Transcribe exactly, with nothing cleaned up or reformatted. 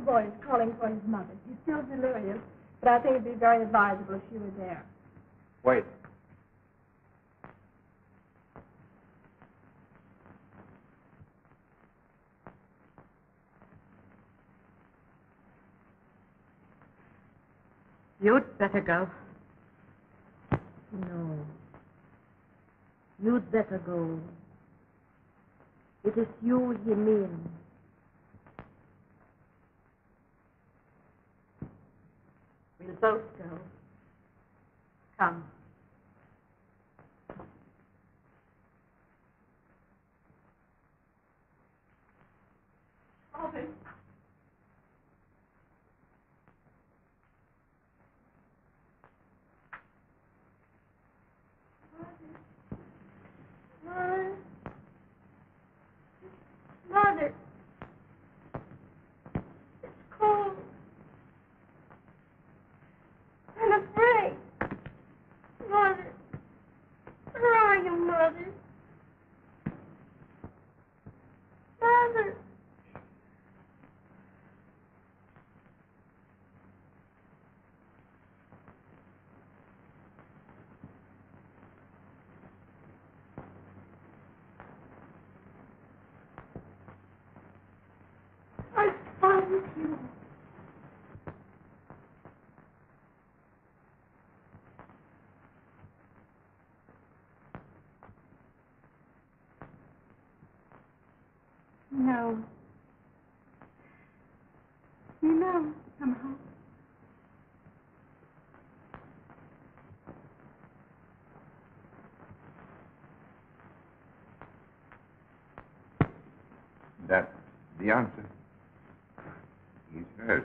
boy is calling for his mother. He's still delirious, but I think it'd be very advisable if she were there. Wait. You'd better go. No. You'd better go. It is you he means. We'll both go. Come. Father. Mother. Mother. It's cold. I'm afraid. Mother. Where are you, Mother? Mother. I found you. No. You know, somehow. That's the answer. He's hurt.